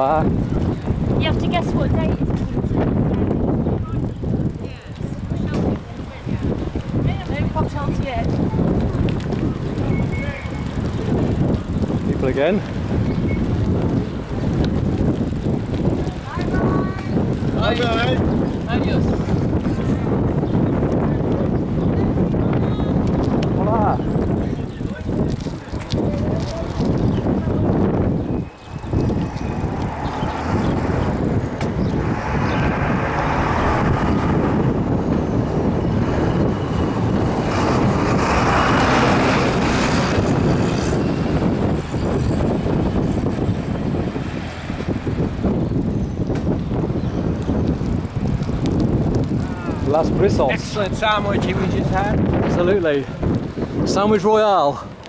bar. You have to guess what date it is. No cocktails yet. People again. Bye bye. Adios. Hola. Las Brissos. Excellent sandwich we just had. Absolutely. Sandwich Royale.